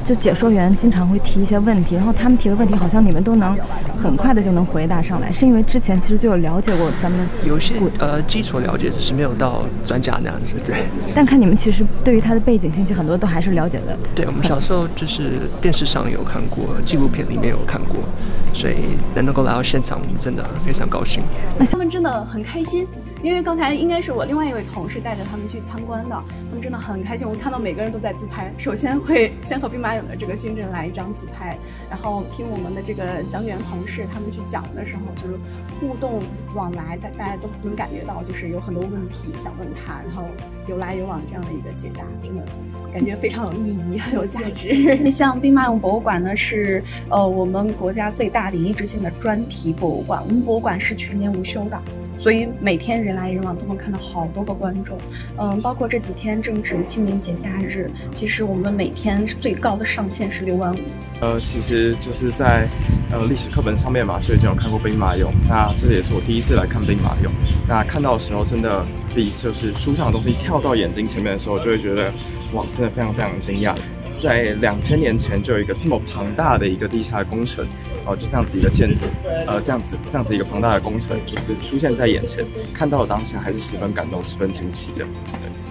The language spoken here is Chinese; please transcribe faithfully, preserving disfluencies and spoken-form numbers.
就解说员经常会提一些问题，然后他们提的问题好像你们都能很快的就能回答上来，是因为之前其实就有了解过咱们有些呃基础了解，只是没有到专家那样子，对。 但看你们其实对于他的背景信息很多都还是了解的。 对，我们小时候就是电视上有看过，纪录片里面有看过，所以能够来到现场，我们真的非常高兴。 他们真的很开心。因为刚才应该是我另外一位同事带着他们去参观的，他们真的很开心。我看到每个人都在自拍，首先会先和兵马俑的这个军人来一张自拍，然后听我们的这个讲解员同事他们去讲的时候，就是互动往来，大大家都能感觉到，就是有很多问题想问他，然后有来有往这样的一个解答，真的感觉非常有意义，很有价值。像兵马俑博物馆呢，是呃我们国家最大的一致性的专题博物馆，我们博物馆是全年无休的。所以每天人来人往，都能看到好多个观众，嗯，包括这几天正值清明节假日，其实我们每天最高的上限是六万五。 呃，其实就是在呃历史课本上面嘛，就已经有看过兵马俑，那这也是我第一次来看兵马俑。那看到的时候，真的比就是书上的东西跳到眼睛前面的时候，就会觉得哇，真的非常非常惊讶。在两千年前就有一个这么庞大的一个地下工程。哦，就这样子一个建筑，呃，这样子这样子一个庞大的工程，就是出现在眼前，看到的当下还是十分感动、十分惊喜的。对。